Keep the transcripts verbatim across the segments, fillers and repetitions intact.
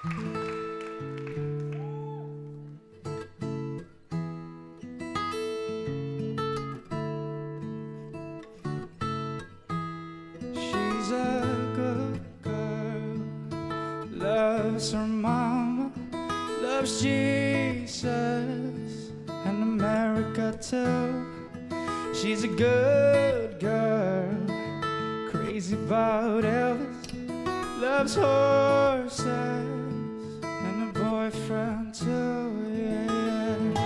She's a good girl, loves her mama, loves Jesus and America too. She's a good girl, crazy about Elvis, loves horses and a boyfriend too. Yeah, yeah.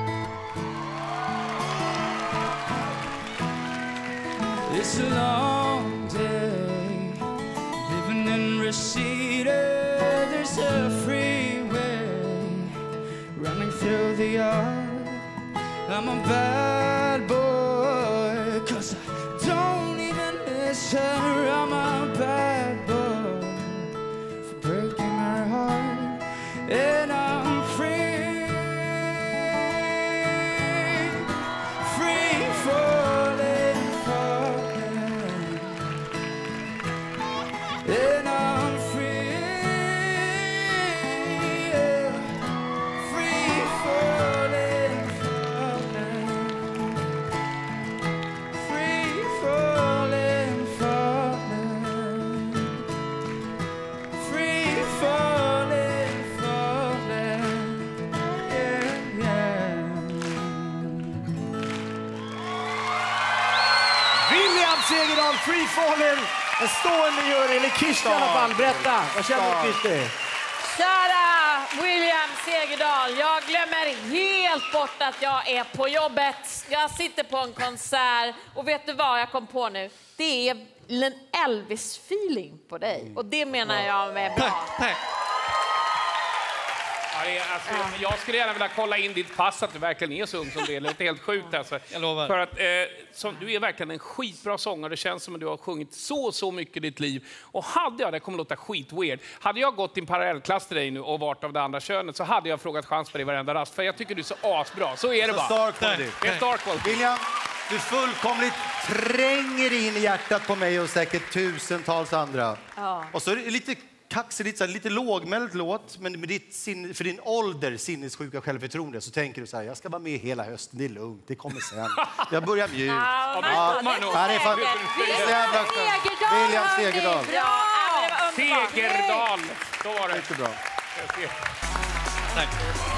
It's a long day living in Reseda. There's a freeway running through the yard. I'm a bad boy, 'cause I don't even miss her. I'm a bad boy for breaking her heart. And I'm free, free falling, falling. And I'm free, yeah. Free falling, falling. Free falling, falling. Free falling, falling. Yeah, yeah. William Segerdahl, Free Falling. En stående jury, eller Kirsti i alla fall. Berätta, vad känner du, Kirsti? Kära William Segerdahl, jag glömmer helt bort att jag är på jobbet. Jag sitter på en konsert och vet du vad jag kom på nu? Det är en Elvis-feeling på dig. Och det menar jag med bra. Tack, tack. Ja, det är, alltså, ja. Jag skulle gärna vilja kolla in ditt pass att du verkligen är så ung som det är. Det är helt sjukt alltså. Jag lovar. För att, eh, som, du är verkligen en skitbra sångare. Det känns som att du har sjungit så, så mycket i ditt liv. Och hade jag, det kommer låta skitweird. Hade jag gått i en parallellklass till dig nu och varit av det andra könet så hade jag frågat chans på dig varenda rast. För jag tycker du är så asbra. Så är det bara. Star quality. Det är star quality. William, du fullkomligt tränger in i hjärtat på mig och säkert tusentals andra. Ja. Och så är det lite kaxig, lite, så här, lite lågmäld låt, men med ditt sin, för din ålder, sinnessjuka självförtroende, så tänker du så här: jag ska vara med hela hösten, det är lugnt, det kommer sen. Jag börjar mjukt. Ja, men, Ja, det är det är fan- William Segerdahl, William hörni. Segerdahl. Bra. Ja, men det var underbart. Segerdahl. Så var det. Mycket bra. Tack.